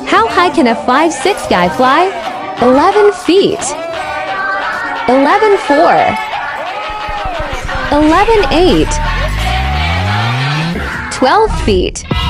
How high can a 5'6" guy fly? 11 feet. 11.4. 11.8. 12 feet.